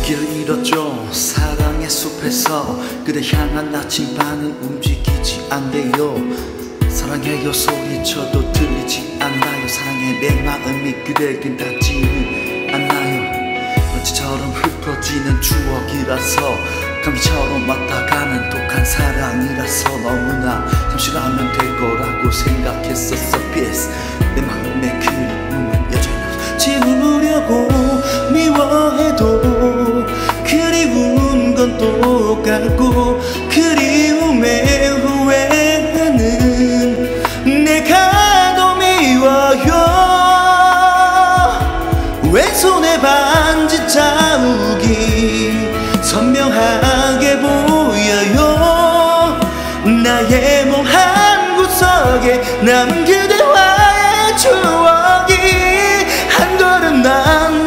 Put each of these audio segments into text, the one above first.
길 잃었죠. 사랑의 숲에서 그대 향한 나침반은 움직이지 않네요. 사랑해요 소리쳐도 들리지 않나요. 사랑해 내 마음이 그대에겐 닿지는 않나요. 먼지처럼 흩어지는 추억이라서 감기처럼 왔다가는 독한 사랑이라서 너무나 잠시라면 될 거라고 생각했었어. Peace. 내 마음의 그리움은 여전히 지우려고 미워해도 그리운 건 똑같고 그리움에 후회하는 내가 더 미워요. 왼손에 반지 자국이 선명하게 보여요. 나의 몸 한 구석에 남은 그대와의 추억이 한 걸음 난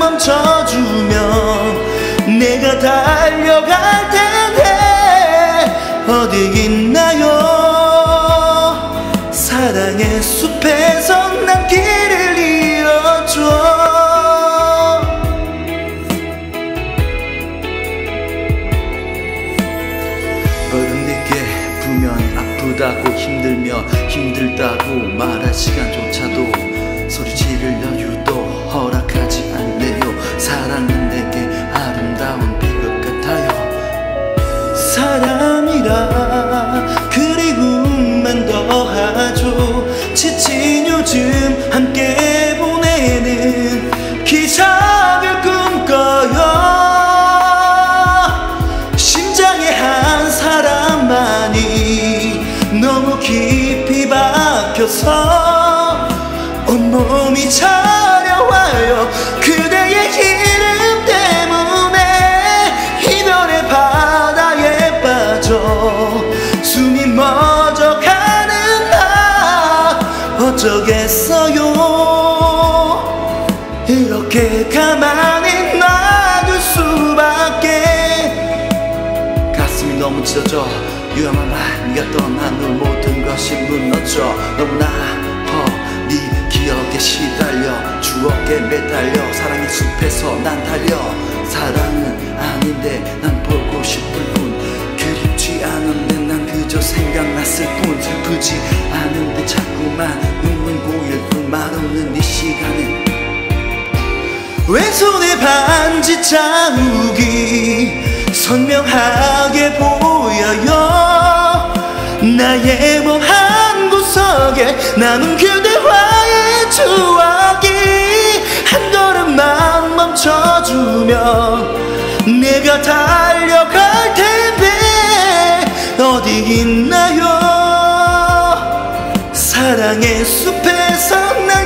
멈춰주면 내가 달려갈 텐데 어디 있나요. 사랑의 숲에서 난 길을 잃었죠. 어른에게 부면 아프다고 힘들다고 말할 시간조차도 소리 지를 여유도 허락하지 않네요. 사랑은 내게 아름다운 비극 같아요. 사람이라 그리움만 더하죠. 지친 요즘 함께 보내는 기적을 꿈꿔요. 너무 깊이 박혀서 온몸이 저려와요. 그대의 이름 때문에 이별의 바다에 빠져 숨이 멎어가는 나 어쩌겠어요. 이렇게 가만히 놔둘 수밖에. 가슴이 너무 찢어져 위험한 말 네가 떠난 후 모든 것이 무너져. 너무나 아파 네 기억에 시달려 추억에 매달려 사랑의 숲에서 난 달려. 사랑은 아닌데 난 보고 싶을 뿐 그립지 않은데 난 그저 생각났을 뿐 슬프지 않은데 자꾸만 눈물 고일 뿐 말없는 이 시간에 왼손에 반지 자국이 선명하게 보여요. 나의 몸 한 구석에 남은 그대와의 추억이 한 걸음만 멈춰주면 내가 달려갈 텐데 어디 있나요. 사랑의 숲에서 난